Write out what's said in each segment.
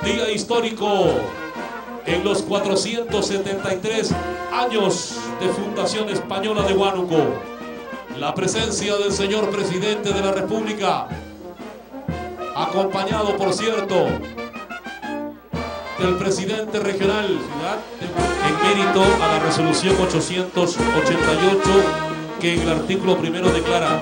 Día histórico en los 473 años de fundación española de Huánuco. La presencia del señor presidente de la República, acompañado, por cierto, del presidente regional, en mérito a la resolución 888, que en el artículo primero declara: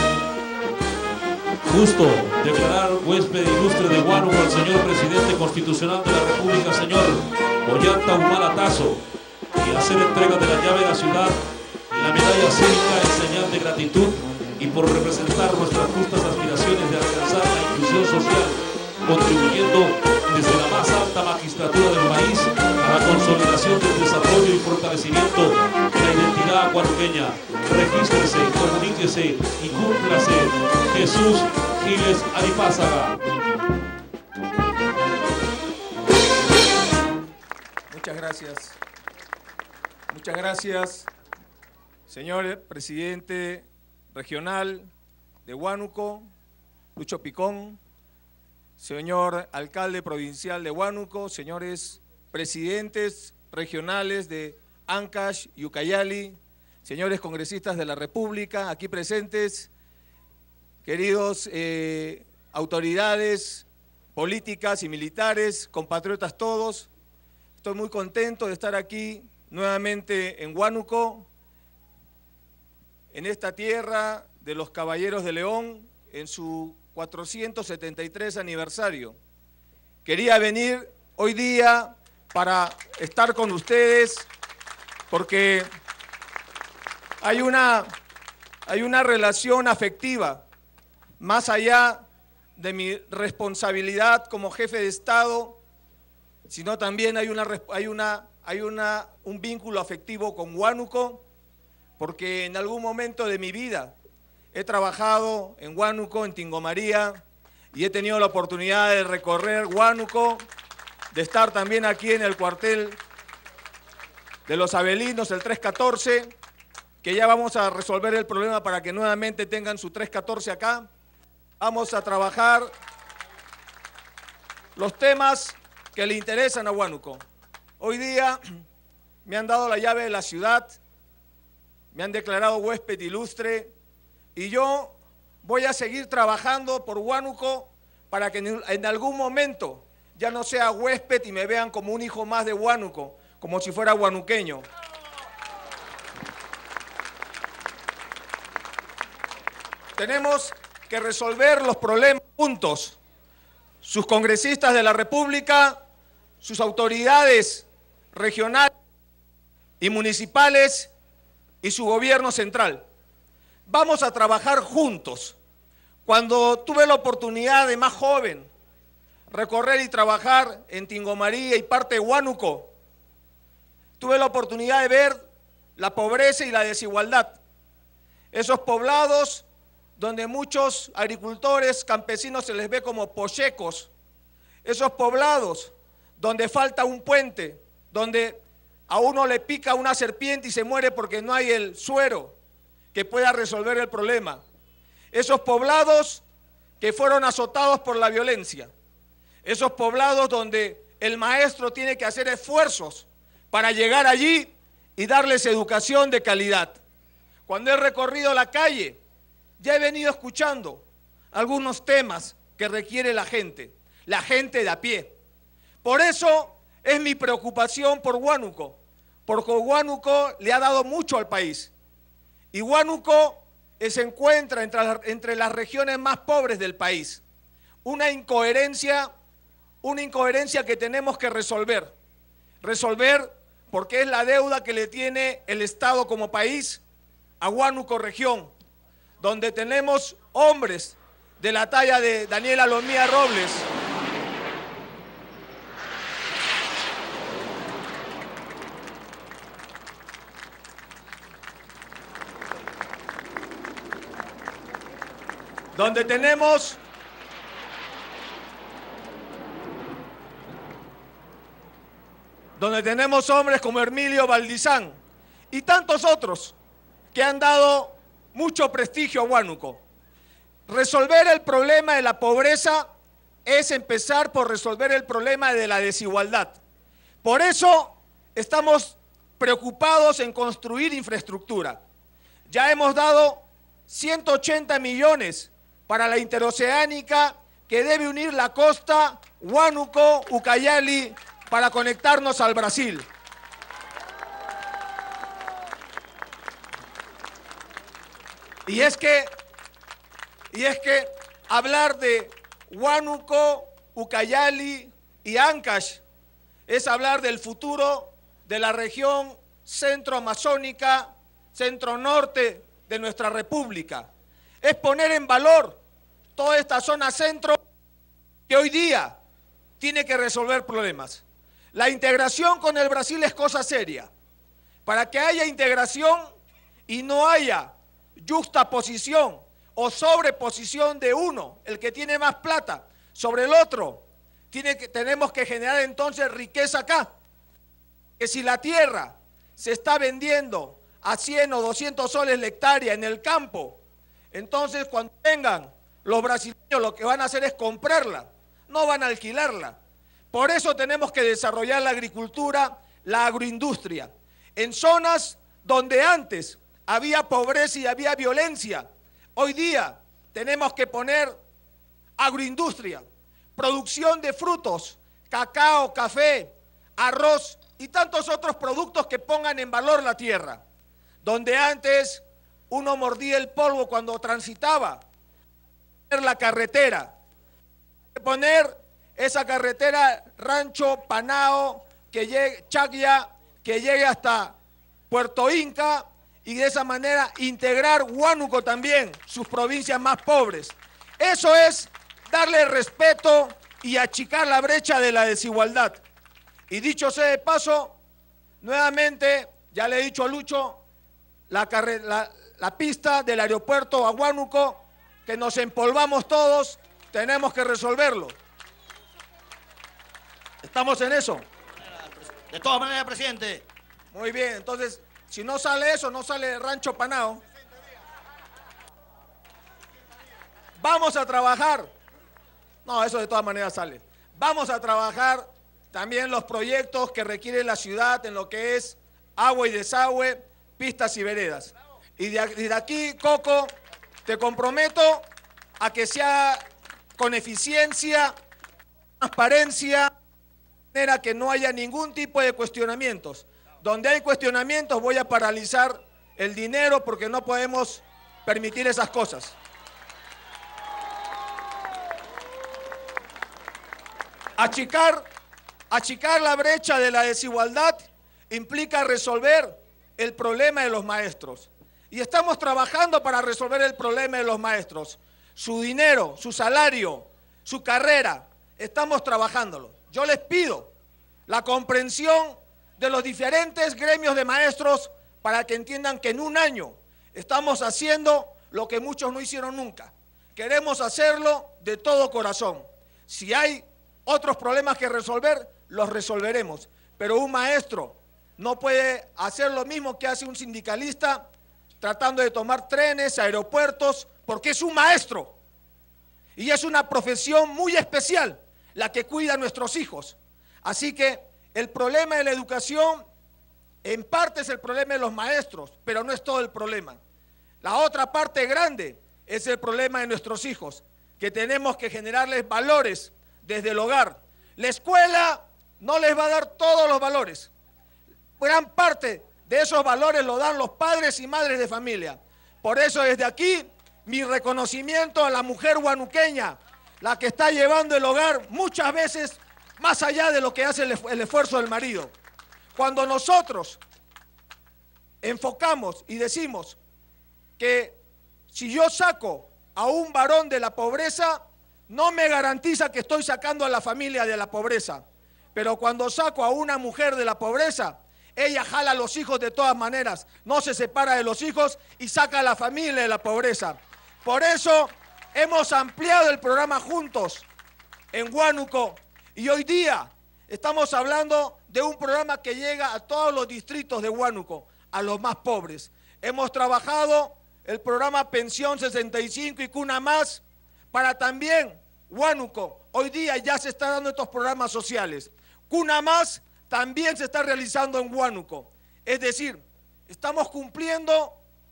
justo declarar huésped ilustre de Huánuco al señor presidente constitucional de la República, señor Ollanta Humala Tazo, y hacer entrega de la llave de la ciudad, la medalla cívica en señal de gratitud y por representar nuestras justas aspiraciones de alcanzar la inclusión social, contribuyendo desde la más alta magistratura del país a la consolidación del desarrollo y fortalecimiento de la identidad huánuqueña. Regístrese, comuníquese y cúmplase. Jesús Giles Aripázaga. Muchas gracias. Muchas gracias, señor presidente regional de Huánuco, Lucho Picón, señor alcalde provincial de Huánuco, señores presidentes regionales de Ancash y Ucayali, señores congresistas de la República aquí presentes, queridos autoridades políticas y militares, compatriotas todos. Estoy muy contento de estar aquí nuevamente en Huánuco, en esta tierra de los Caballeros de León, en su 473 aniversario. Quería venir hoy día para estar con ustedes porque hay una relación afectiva, más allá de mi responsabilidad como jefe de Estado, sino también hay un vínculo afectivo con Huánuco, porque en algún momento de mi vida he trabajado en Huánuco, en Tingomaría, y he tenido la oportunidad de recorrer Huánuco, de estar también aquí en el cuartel de los Abelinos, el 314, que ya vamos a resolver el problema para que nuevamente tengan su 314 acá. Vamos a trabajar los temas que le interesan a Huánuco. Hoy día me han dado la llave de la ciudad, me han declarado huésped ilustre, y yo voy a seguir trabajando por Huánuco para que en algún momento ya no sea huésped y me vean como un hijo más de Huánuco, como si fuera huanuqueño. Tenemos que resolver los problemas juntos. Sus congresistas de la República, sus autoridades regionales y municipales y su gobierno central. Vamos a trabajar juntos. Cuando tuve la oportunidad de más joven recorrer y trabajar en Tingomaría y parte de Huánuco, tuve la oportunidad de ver la pobreza y la desigualdad. Esos poblados donde muchos agricultores, campesinos se les ve como pochecos. Esos poblados donde falta un puente, donde a uno le pica una serpiente y se muere porque no hay el suero que pueda resolver el problema. Esos poblados que fueron azotados por la violencia. Esos poblados donde el maestro tiene que hacer esfuerzos para llegar allí y darles educación de calidad. Cuando he recorrido la calle, ya he venido escuchando algunos temas que requiere la gente de a pie. Por eso es mi preocupación por Huánuco, porque Huánuco le ha dado mucho al país. Y Huánuco se encuentra entre las regiones más pobres del país. Una incoherencia que tenemos que resolver. Resolver porque es la deuda que le tiene el Estado como país a Huánuco región, donde tenemos hombres de la talla de Daniel Alomía Robles, donde tenemos hombres como Hermilio Valdizán y tantos otros que han dado mucho prestigio a Huánuco. Resolver el problema de la pobreza es empezar por resolver el problema de la desigualdad. Por eso estamos preocupados en construir infraestructura. Ya hemos dado 180 millones para la interoceánica que debe unir la costa Huánuco-Ucayali para conectarnos al Brasil. Y es que hablar de Huánuco, Ucayali y Ancash es hablar del futuro de la región centroamazónica, centro-norte de nuestra república. Es poner en valor toda esta zona centro que hoy día tiene que resolver problemas. La integración con el Brasil es cosa seria. Para que haya integración y no haya yuxtaposición o sobreposición de uno, el que tiene más plata, sobre el otro, tenemos que generar entonces riqueza acá. Que si la tierra se está vendiendo a 100 o 200 soles la hectárea en el campo, entonces cuando vengan los brasileños lo que van a hacer es comprarla, no van a alquilarla. Por eso tenemos que desarrollar la agricultura, la agroindustria. En zonas donde antes había pobreza y había violencia, hoy día tenemos que poner agroindustria, producción de frutos, cacao, café, arroz y tantos otros productos que pongan en valor la tierra. Donde antes uno mordía el polvo cuando transitaba, la carretera, poner esa carretera Rancho Panao, Chacya, que llegue hasta Puerto Inca, y de esa manera integrar Huánuco también, sus provincias más pobres. Eso es darle respeto y achicar la brecha de la desigualdad. Y dicho sea de paso, nuevamente, ya le he dicho a Lucho, la pista del aeropuerto a Huánuco, que nos empolvamos todos, tenemos que resolverlo. ¿Estamos en eso? De todas maneras, presidente. Muy bien, entonces, si no sale eso, no sale Rancho Panao. Vamos a trabajar. No, eso de todas maneras sale. Vamos a trabajar también los proyectos que requiere la ciudad en lo que es agua y desagüe, pistas y veredas. Y de aquí, Coco, te comprometo a que sea con eficiencia, transparencia, de manera que no haya ningún tipo de cuestionamientos. Donde hay cuestionamientos voy a paralizar el dinero porque no podemos permitir esas cosas. Achicar la brecha de la desigualdad implica resolver el problema de los maestros. Y estamos trabajando para resolver el problema de los maestros. Su dinero, su salario, su carrera, estamos trabajándolo. Yo les pido la comprensión de los diferentes gremios de maestros para que entiendan que en un año estamos haciendo lo que muchos no hicieron nunca. Queremos hacerlo de todo corazón. Si hay otros problemas que resolver, los resolveremos. Pero un maestro no puede hacer lo mismo que hace un sindicalista tratando de tomar trenes, aeropuertos, porque es un maestro. Y es una profesión muy especial la que cuida a nuestros hijos. Así que el problema de la educación en parte es el problema de los maestros, pero no es todo el problema. La otra parte grande es el problema de nuestros hijos, que tenemos que generarles valores desde el hogar. La escuela no les va a dar todos los valores. Gran parte de esos valores lo dan los padres y madres de familia. Por eso desde aquí mi reconocimiento a la mujer huanuqueña, la que está llevando el hogar muchas veces más allá de lo que hace el esfuerzo del marido. Cuando nosotros enfocamos y decimos que si yo saco a un varón de la pobreza, no me garantiza que estoy sacando a la familia de la pobreza. Pero cuando saco a una mujer de la pobreza, ella jala a los hijos de todas maneras, no se separa de los hijos y saca a la familia de la pobreza. Por eso hemos ampliado el programa Juntos en Huánuco y hoy día estamos hablando de un programa que llega a todos los distritos de Huánuco, a los más pobres. Hemos trabajado el programa Pensión 65 y Cuna Más para también Huánuco, hoy día ya se están dando estos programas sociales. Cuna Más también se está realizando en Huánuco. Es decir, estamos cumpliendo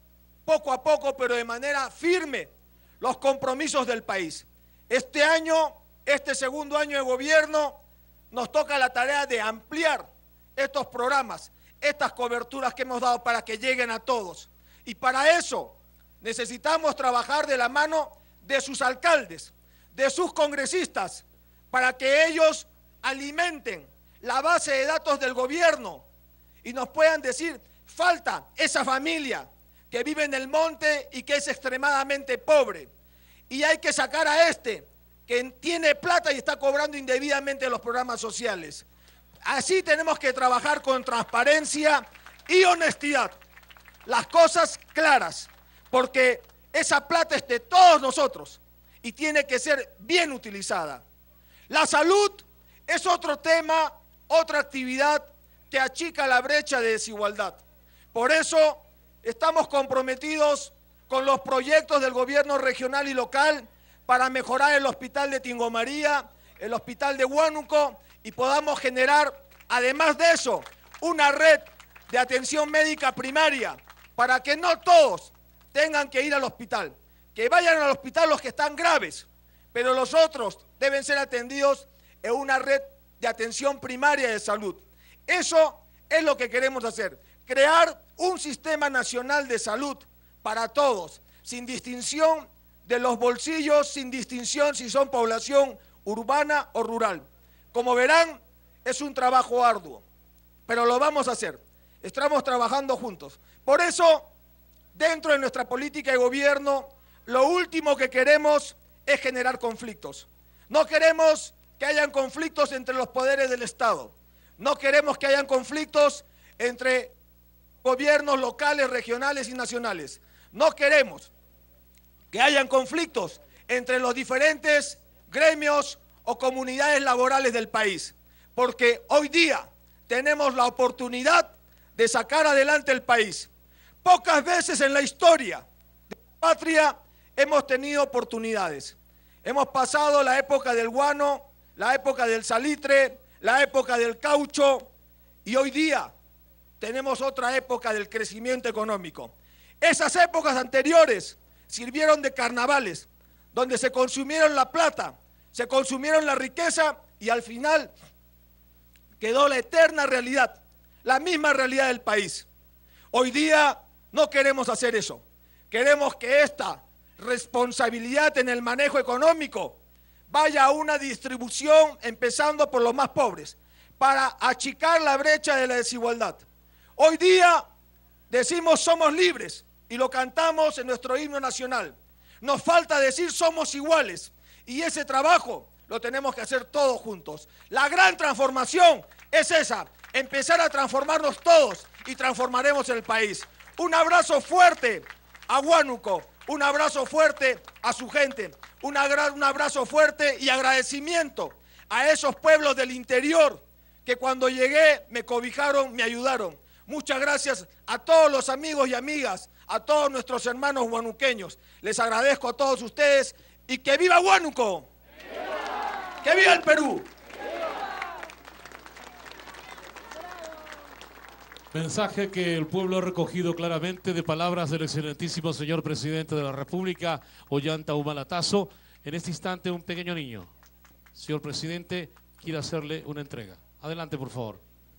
poco a poco, pero de manera firme, los compromisos del país. Este año, este segundo año de gobierno, nos toca la tarea de ampliar estos programas, estas coberturas que hemos dado para que lleguen a todos. Y para eso necesitamos trabajar de la mano de sus alcaldes, de sus congresistas, para que ellos alimenten la base de datos del gobierno y nos puedan decir, falta esa familia que vive en el monte y que es extremadamente pobre. Y hay que sacar a este que tiene plata y está cobrando indebidamente los programas sociales. Así tenemos que trabajar con transparencia y honestidad. Las cosas claras, porque esa plata es de todos nosotros y tiene que ser bien utilizada. La salud es otro tema, otra actividad que achica la brecha de desigualdad. Por eso estamos comprometidos con los proyectos del gobierno regional y local para mejorar el hospital de Tingo María, el hospital de Huánuco y podamos generar, además de eso, una red de atención médica primaria para que no todos tengan que ir al hospital, que vayan al hospital los que están graves, pero los otros deben ser atendidos en una red de atención primaria de salud. Eso es lo que queremos hacer, crear un sistema nacional de salud para todos, sin distinción de los bolsillos, sin distinción si son población urbana o rural. Como verán, es un trabajo arduo, pero lo vamos a hacer. Estamos trabajando juntos. Por eso, dentro de nuestra política de gobierno, lo último que queremos es generar conflictos. No queremos que hayan conflictos entre los poderes del Estado. No queremos que hayan conflictos entre gobiernos locales, regionales y nacionales. No queremos que hayan conflictos entre los diferentes gremios o comunidades laborales del país, porque hoy día tenemos la oportunidad de sacar adelante el país. Pocas veces en la historia de la patria hemos tenido oportunidades. Hemos pasado la época del guano, la época del salitre, la época del caucho y hoy día tenemos otra época del crecimiento económico. Esas épocas anteriores sirvieron de carnavales, donde se consumieron la plata, se consumieron la riqueza y al final quedó la eterna realidad, la misma realidad del país. Hoy día no queremos hacer eso. Queremos que esta responsabilidad en el manejo económico vaya a una distribución empezando por los más pobres, para achicar la brecha de la desigualdad. Hoy día decimos somos libres y lo cantamos en nuestro himno nacional. Nos falta decir somos iguales y ese trabajo lo tenemos que hacer todos juntos. La gran transformación es esa, empezar a transformarnos todos y transformaremos el país. Un abrazo fuerte a Huánuco, un abrazo fuerte a su gente, un abrazo fuerte y agradecimiento a esos pueblos del interior que cuando llegué me cobijaron, me ayudaron. Muchas gracias a todos los amigos y amigas, a todos nuestros hermanos huanuqueños. Les agradezco a todos ustedes y que viva Huánuco. ¡Viva! ¡Que viva el Perú! Mensaje que el pueblo ha recogido claramente de palabras del excelentísimo señor presidente de la República, Ollanta Humala Tasso. En este instante un pequeño niño, señor presidente, quiere hacerle una entrega. Adelante, por favor.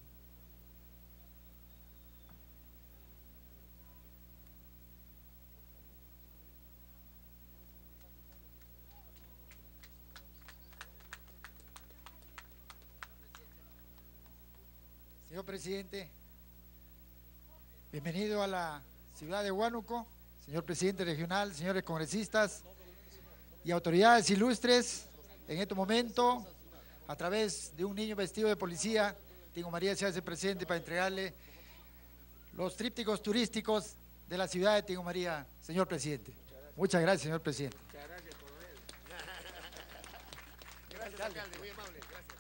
Señor presidente, bienvenido a la ciudad de Huánuco, señor presidente regional, señores congresistas y autoridades ilustres. En este momento, a través de un niño vestido de policía, Tingo María se hace presente para entregarle los trípticos turísticos de la ciudad de Tingo María, señor presidente. Muchas gracias, señor presidente. Muchas gracias por ver. Gracias, alcalde, muy amable. Gracias.